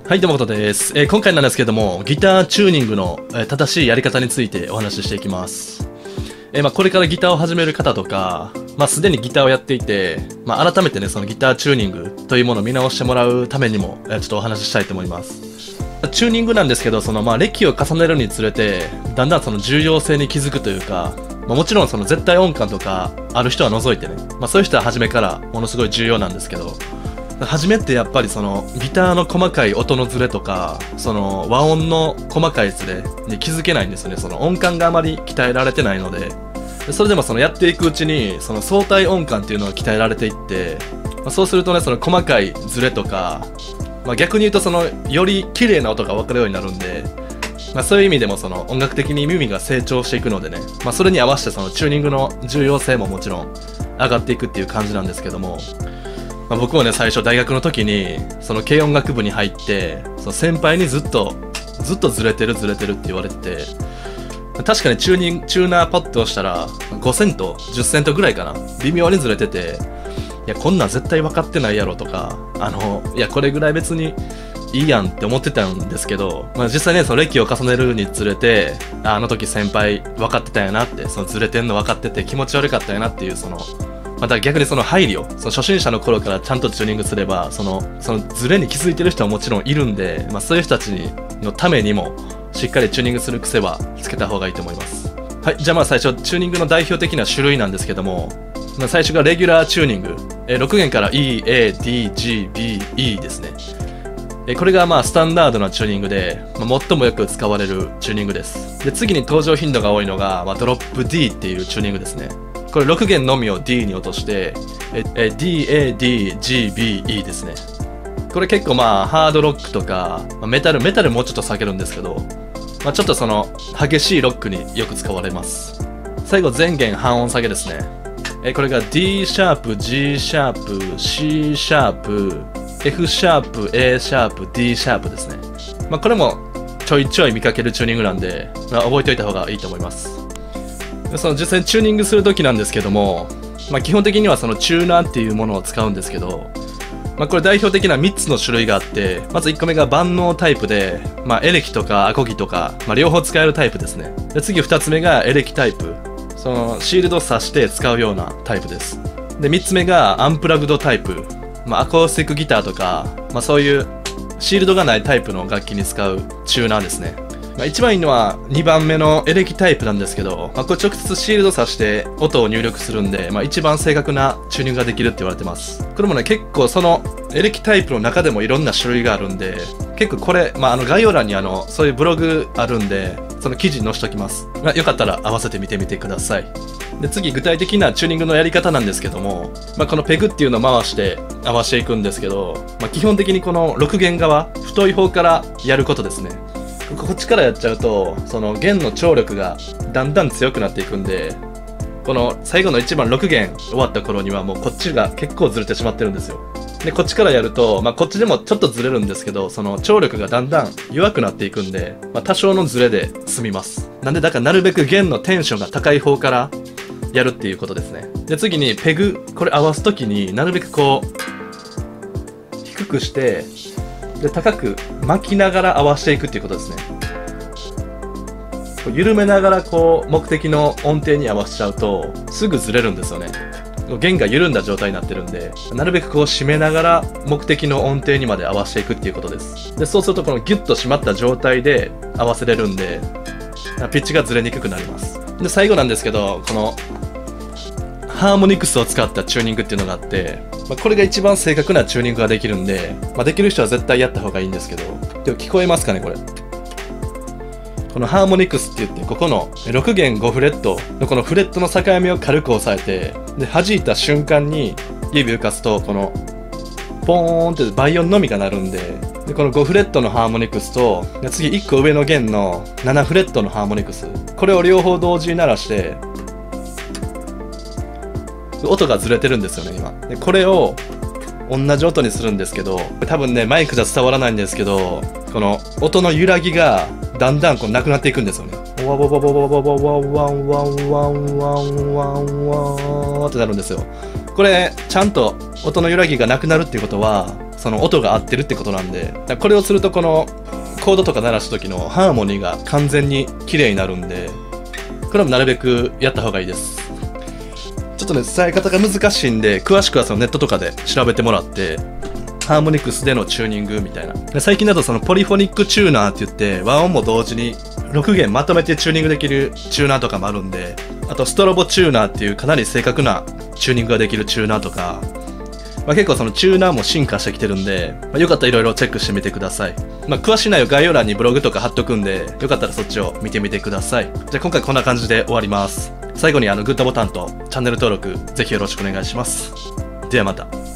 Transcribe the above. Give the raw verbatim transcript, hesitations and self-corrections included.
はい、どうもことです、えー、今回なんですけども、ギターチューニングの、えー、正しいやり方についてお話ししていきます。えーまあ、これからギターを始める方とか、まあ、すでにギターをやっていて、まあ、改めてね、そのギターチューニングというものを見直してもらうためにも、えー、ちょっとお話ししたいと思います。チューニングなんですけど、そのまあ歴を重ねるにつれて、だんだんその重要性に気づくというか、まあ、もちろんその絶対音感とかある人は除いてね、まあ、そういう人は初めからものすごい重要なんですけど、初めってやっぱりそのギターの細かい音のズレとか、その和音の細かいズレに気づけないんですよね。その音感があまり鍛えられてないので、それでもそのやっていくうちにその相対音感っていうのが鍛えられていって、まあ、そうするとね、その細かいズレとか、まあ、逆に言うとそのより綺麗な音が分かるようになるんで、まあ、そういう意味でもその音楽的に耳が成長していくのでね、まあ、それに合わせてそのチューニングの重要性ももちろん上がっていくっていう感じなんですけども、まあ、僕もね、最初大学の時にその軽音楽部に入って、その先輩にずっとずっとずれてるずれてるって言われてて、確かにチューニングチューナーパッドをしたらごセントじゅっセントぐらいかな、微妙にずれてて、いやこんなん絶対分かってないやろとか、あのいやこれぐらい別にいいやんって思ってたんですけど、まあ、実際ね、その歴を重ねるにつれて、あの時先輩分かってたんやなって、そのずれてんの分かってて気持ち悪かったんやなっていう、そのまた逆にその配慮、その初心者の頃からちゃんとチューニングすれば、そのそのズレに気づいてる人はもちろんいるんで、まあ、そういう人たちのためにもしっかりチューニングする癖はつけた方がいいと思います。はい、じゃあまあ最初チューニングの代表的な種類なんですけども、まあ、最初がレギュラーチューニング、えろく弦から E、A、D、G、B、E ですね。えこれがまあスタンダードなチューニングで、まあ、最もよく使われるチューニングです。で次に登場頻度が多いのが、まあ、ドロップ D っていうチューニングですね。これろく弦のみを D に落として、え D、A、D、G、B、E ですね。これ結構まあハードロックとか、まあ、メタル、メタルもうちょっと下げるんですけど、まあ、ちょっとその激しいロックによく使われます。最後全弦半音下げですね。えこれが D シャープ、G シャープ、C シャープ、F シャープ、A シャープ、D シャープですね。まあ、これもちょいちょい見かけるチューニングなんで、まあ、覚えておいた方がいいと思います。その実際にチューニングするときなんですけども、まあ、基本的にはそのチューナーっていうものを使うんですけど、まあ、これ代表的なみっつの種類があって、まずいっこめが万能タイプで、まあ、エレキとかアコギとか、まあ、両方使えるタイプですね。で次ふたつめがエレキタイプ、そのシールドを挿して使うようなタイプです。でみっつめがアンプラグドタイプ、まあ、アコースティックギターとか、まあ、そういうシールドがないタイプの楽器に使うチューナーですね。まあ、一番いいのはにばんめのエレキタイプなんですけど、まあ、これ直接シールド挿して音を入力するんで、まあ、一番正確なチューニングができるって言われてます。これもね、結構そのエレキタイプの中でもいろんな種類があるんで、結構これ、まあ、あの概要欄にあのそういうブログあるんで、その記事載せときます。まあ、よかったら合わせてみてみてください。で次具体的なチューニングのやり方なんですけども、まあ、このペグっていうのを回して合わせていくんですけど、まあ、基本的にこのろく弦側、太い方からやることですね。こっちからやっちゃうと、その弦の張力がだんだん強くなっていくんで、この最後のいちばんろく弦終わった頃にはもうこっちが結構ずれてしまってるんですよ。でこっちからやると、まあ、こっちでもちょっとずれるんですけど、その張力がだんだん弱くなっていくんで、まあ、多少のずれで済みます。なんでだからなるべく弦のテンションが高い方からやるっていうことですね。で次にペグ、これ合わす時になるべくこう低くしてで高く巻きながら合わせていくっていうことですね。緩めながらこう目的の音程に合わせちゃうとすぐずれるんですよね。弦が緩んだ状態になってるんで、なるべくこう締めながら目的の音程にまで合わせていくっていうことです。でそうするとこのギュッと締まった状態で合わせれるんで、ピッチがずれにくくなります。で最後なんですけど、このハーモニクスを使ったチューニングっていうのがあって、まあ、これが一番正確なチューニングができるんで、まあ、できる人は絶対やった方がいいんですけど、でも聞こえますかねこれ。このハーモニクスって言って、ここのろく弦ごフレットのこのフレットの境目を軽く押さえて、で弾いた瞬間に指浮かすとこのポーンって倍音のみが鳴るんで、でこのごフレットのハーモニクスと次いっこ上の弦のななフレットのハーモニクス、これを両方同時に鳴らして音がずれてるんですよね今。でこれを同じ音にするんですけど、多分ねマイクじゃ伝わらないんですけど、この音の揺らぎがだんだんこうなくなっていくんですよね。ワワワワワワワワワンワンワンワンワンワンってなるんですよ。これちゃんと音の揺らぎがなくなるっていうことは、 その音が合ってるってことなんで、だからこれをするとこのコードとか鳴らす時のハーモニーが完全に綺麗になるんで、これもなるべくやった方がいいです。ちょっとね、伝え方が難しいんで、詳しくはそのネットとかで調べてもらって、ハーモニクスでのチューニングみたいな。で最近だとそのポリフォニックチューナーって言って、和音も同時にろくげんまとめてチューニングできるチューナーとかもあるんで、あとストロボチューナーっていうかなり正確なチューニングができるチューナーとか、まあ、結構そのチューナーも進化してきてるんで、まあ、よかったらいろいろチェックしてみてください。まあ、詳しい内容概要欄にブログとか貼っとくんで、よかったらそっちを見てみてください。じゃあ今回こんな感じで終わります。最後にあのグッドボタンとチャンネル登録ぜひよろしくお願いします。ではまた。